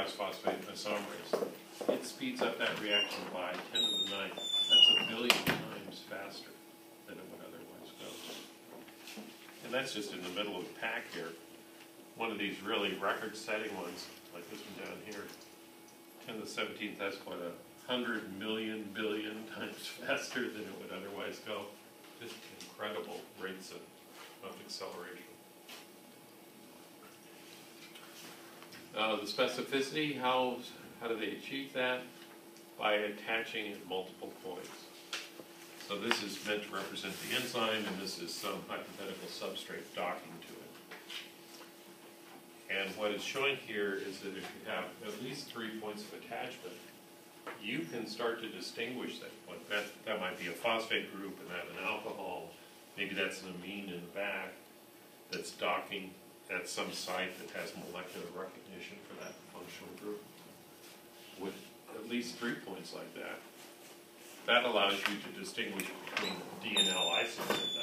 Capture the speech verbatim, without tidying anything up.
three-grass phosphate isomerase, it speeds up that reaction by ten to the ninth. That's a billion times faster than it would otherwise go. And that's just in the middle of the pack here. One of these really record-setting ones, like this one down here, ten to the seventeenth, that's what, a hundred million billion times faster than it would otherwise go. Just incredible rates of, of acceleration. Uh, the specificity, how, how do they achieve that? By attaching at multiple points. So this is meant to represent the enzyme, and this is some hypothetical substrate docking to it. And what it's showing here is that if you have at least three points of attachment, you can start to distinguish that. Like that, that might be a phosphate group and that an alcohol. Maybe that's an amine in the back that's docking at some site that has molecular recognition for that functional group. With at least three points like that, that allows you to distinguish between D and L isomers in